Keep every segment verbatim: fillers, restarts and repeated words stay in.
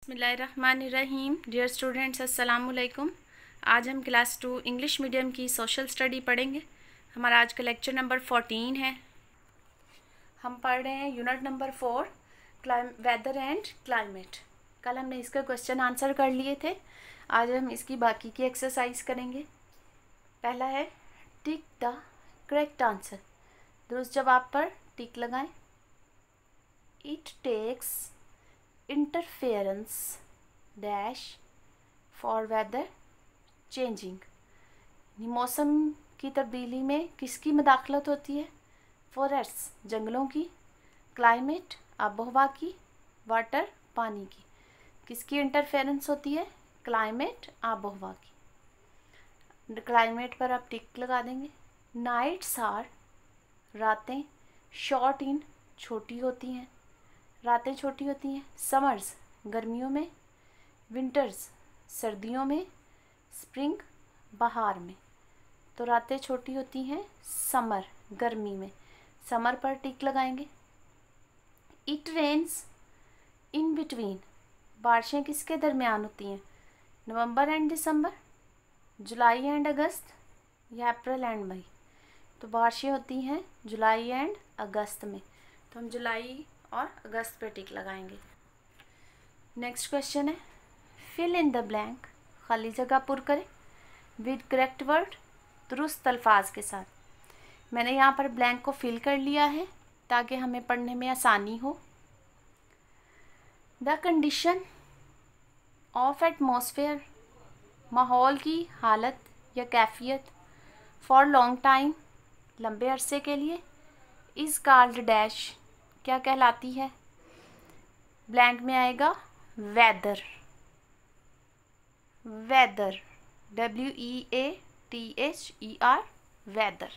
बिस्मिल्लाहिर्रहमानिर्रहीम। Dear students, अस्सलाम वालेकुम। आज हम क्लास टू इंग्लिश मीडियम की सोशल स्टडी पढ़ेंगे। हमारा आज का लेक्चर नंबर फोर्टीन है। हम पढ़ रहे हैं unit number four, weather and climate. कल हमने इसका क्वेश्चन आंसर कर लिए थे। आज हम इसकी बाकी की एक्सरसाइज करेंगे। पहला है टिक द करेक्ट आंसर। दुरुस्त जवाब पर टिक लगाएं। It takes interference dash for weather changing. मौसम की तब्दीली में किसकी मदाखलत होती है? फॉरेस्ट जंगलों की, क्लाइमेट आबोहवा की, वाटर पानी की। किसकी इंटरफेरेंस होती है? क्लाइमेट आबोहवा की। क्लाइमेट पर आप टिक लगा देंगे। नाइट्स आर रातें, शॉर्ट इन छोटी होती हैं, रातें छोटी होती हैं। समर्स गर्मियों में, विंटर्स सर्दियों में, स्प्रिंग बहार में। तो रातें छोटी होती हैं समर गर्मी में। समर पर टिक लगाएंगे। It rains in between. बारिशें किसके दरमियान होती हैं? नवंबर and December, July and August या अप्रैल एंड मई। तो बारिशें होती हैं जुलाई एंड अगस्त में। तो हम जुलाई और अगस्त पे टिक लगाएंगे। नेक्स्ट क्वेश्चन है फिल इन द ब्लैंक। खाली जगह पुर करें विद करेक्ट वर्ड, दुरुस्त अल्फाज के साथ। मैंने यहाँ पर ब्लैंक को फिल कर लिया है ताकि हमें पढ़ने में आसानी हो। द कंडीशन ऑफ एटमॉस्फेयर, माहौल की हालत या कैफियत, फॉर लॉन्ग टाइम लंबे अरसे के लिए, इज़ कॉल्ड डैश क्या कहलाती है? ब्लैंक में आएगा weather. Weather W E A T H E R weather.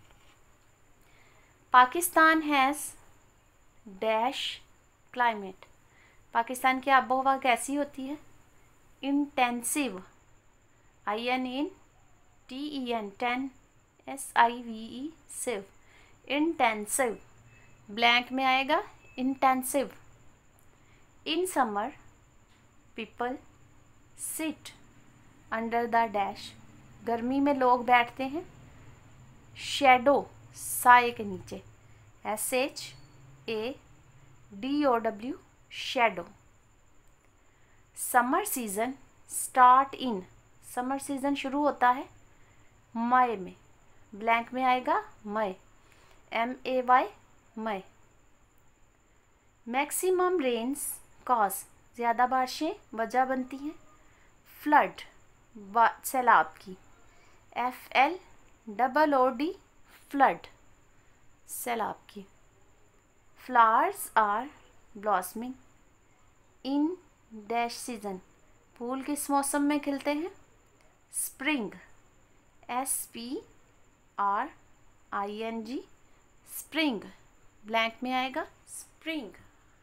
Pakistan has dash climate. Pakistan की आबोहवा कैसी होती है? Intensive, I N in T E N ten S I V E sive, intensive. Blank में आएगा intensive. In summer people sit under the dash. गर्मी में लोग बैठते हैं शेडो साए के नीचे, S H A D O W shadow. Summer season start in. Summer season शुरू होता है मई में। ब्लैंक में आएगा May, M A Y May. Maximum rains cause ज़्यादा बारिशें वजह बनती हैं फ्लड सैलाब की, F L double O D flood सैलाब की। Flowers are blossoming in dash season. फूल किस मौसम में खिलते हैं? Spring, S P R I N G spring. Blank में आएगा स्प्रिंग।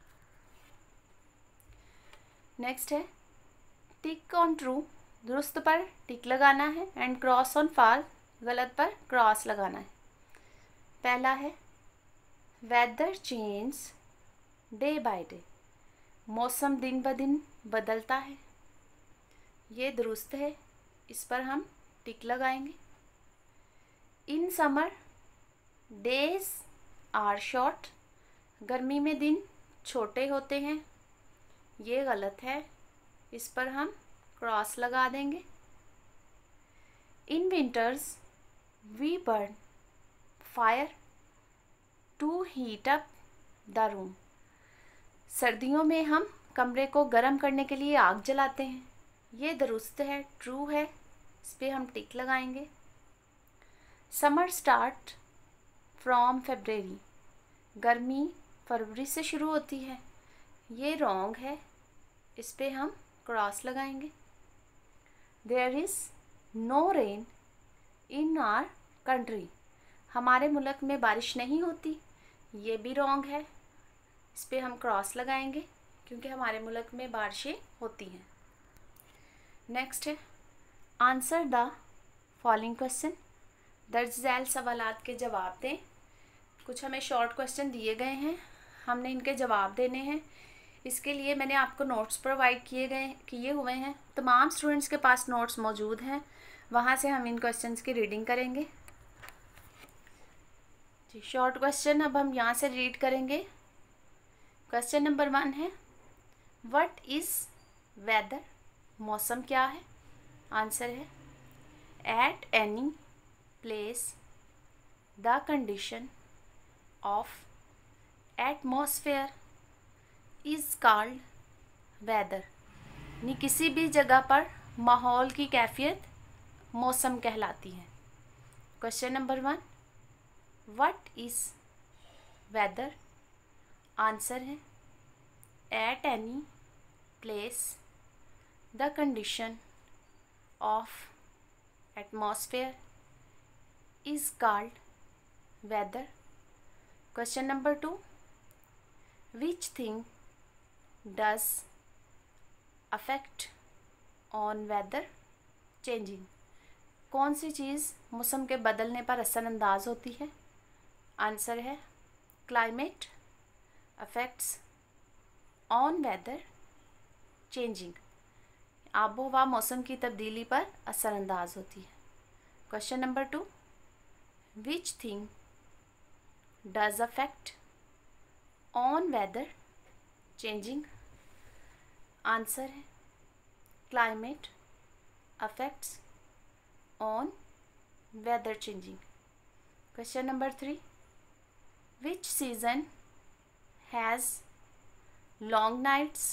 नेक्स्ट है टिक ऑन ट्रू। दुरुस्त पर टिक लगाना है एंड क्रॉस ऑन फॉल्स, गलत पर क्रॉस लगाना है। पहला है weather change day by day. मौसम दिन ब दिन बदलता है। ये दुरुस्त है, इस पर हम टिक लगाएंगे। In summer days are short. गर्मी में दिन छोटे होते हैं। ये गलत है, इस पर हम क्रॉस लगा देंगे। In winters we burn fire to heat up the room. सर्दियों में हम कमरे को गर्म करने के लिए आग जलाते हैं। ये दुरुस्त है, ट्रू है, इस पर हम टिक लगाएंगे। Summer start from February. गर्मी फरवरी से शुरू होती है। ये रॉन्ग है, इस पे हम क्रॉस लगाएंगे। There is no rain in our country. हमारे मुल्क में बारिश नहीं होती। ये भी रॉन्ग है, इस पे हम क्रॉस लगाएंगे क्योंकि हमारे मुल्क में बारिशें होती हैं। नेक्स्ट है आंसर द फॉलोइंग क्वेश्चन। दर्ज झैल सवालात के जवाब दें। कुछ हमें शॉर्ट क्वेश्चन दिए गए हैं, हमने इनके जवाब देने हैं। इसके लिए मैंने आपको नोट्स प्रोवाइड किए गए किए हुए हैं। तमाम स्टूडेंट्स के पास नोट्स मौजूद हैं, वहाँ से हम इन क्वेश्चंस की रीडिंग करेंगे। जी, शॉर्ट क्वेश्चन अब हम यहाँ से रीड करेंगे। क्वेश्चन नंबर वन है, व्हाट इज़ वेदर? मौसम क्या है? आंसर है, at any place the condition of atmosphere is called weather. यानी किसी भी जगह पर माहौल की कैफियत मौसम कहलाती है। Question number one, what is weather? Answer है, at any place the condition of atmosphere is called weather. Question number two, which thing does affect on weather changing? कौन सी चीज़ मौसम के बदलने पर असरअंदाज होती है? आंसर है, climate affects on weather changing. आबो हवा मौसम की तब्दीली पर असरअंदाज होती है। Question number two, which thing does affect on weather changing? Answer है, climate affects on weather changing. Question number three, which season has long nights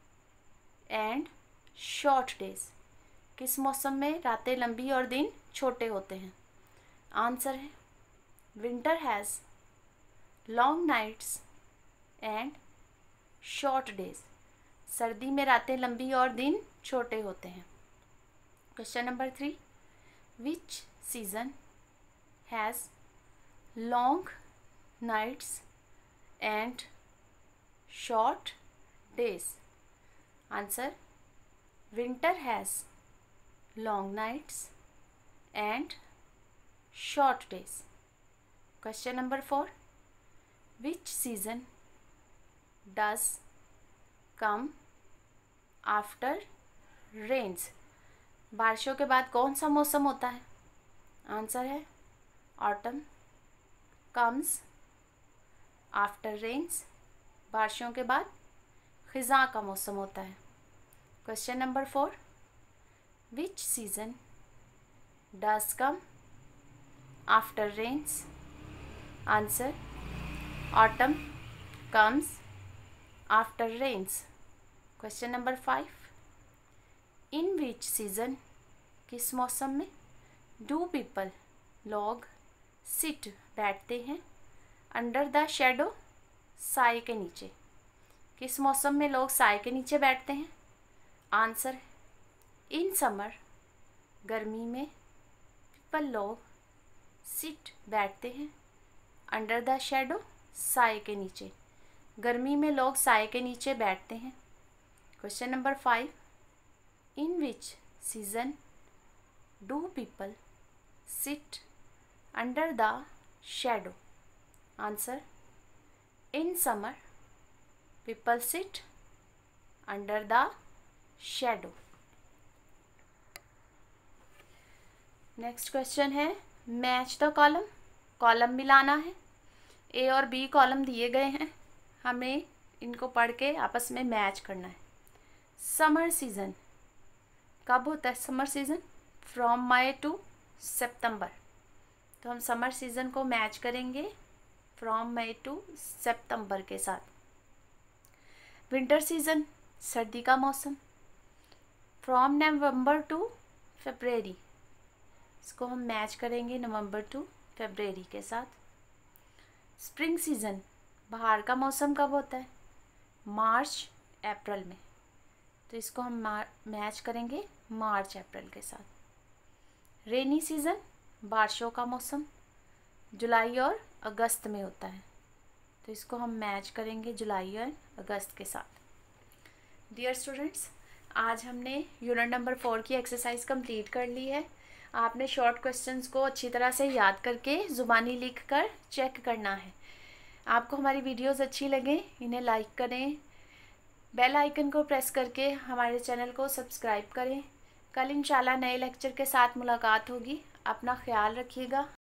and short days? किस मौसम में रातें लंबी और दिन छोटे होते हैं? आंसर है, winter has long nights and short days. सर्दी में रातें लंबी और दिन छोटे होते हैं। Question number three, which season has long nights and short days? Answer, winter has long nights and short days. Question number four, which season does come after rains? बारिशों के बाद कौन सा मौसम होता है? आंसर है, ऑटम कम्स आफ्टर रेन्स। बारिशों के बाद खिज़ां का मौसम होता है। Question number four, which season does come after rains? Answer, autumn comes after rains. Question number five, in which season? किस मौसम में? डू पीपल लोग सिट बैठते हैं अंडर द शेडो? साए के नीचे। किस मौसम में लोग साए के नीचे बैठते हैं? आंसर, इन समर गर्मी में पीपल लोग सिट बैठते हैं अंडर द शेडो साए के नीचे। गर्मी में लोग साए के नीचे बैठते हैं। Question number five, in which season do people sit under the shadow? Answer, in summer people sit under the shadow. Next question है, मैच द कॉलम। कॉलम मिलाना है। ए और बी कॉलम दिए गए हैं, हमें इनको पढ़ के आपस में मैच करना है। समर सीज़न कब होता है? Summer season from May to September. तो हम समर सीज़न को मैच करेंगे फ्रॉम मई टू सितंबर के साथ। विंटर सीज़न सर्दी का मौसम फ्रॉम नवंबर टू फरवरी। इसको हम मैच करेंगे नवंबर टू फरवरी के साथ। स्प्रिंग सीज़न बाहर का मौसम कब होता है? मार्च अप्रैल में। तो इसको हम मैच करेंगे मार्च अप्रैल के साथ। रेनी सीज़न बारिशों का मौसम जुलाई और अगस्त में होता है। तो इसको हम मैच करेंगे जुलाई और अगस्त के साथ। डियर स्टूडेंट्स, आज हमने यूनिट नंबर फोर की एक्सरसाइज कंप्लीट कर ली है। आपने शॉर्ट क्वेश्चंस को अच्छी तरह से याद करके ज़ुबानी लिख कर चेक करना है। आपको हमारी वीडियोस अच्छी लगे इन्हें लाइक करें, बेल आइकन को प्रेस करके हमारे चैनल को सब्सक्राइब करें। कल इंशाल्लाह नए लेक्चर के साथ मुलाकात होगी। अपना ख्याल रखिएगा।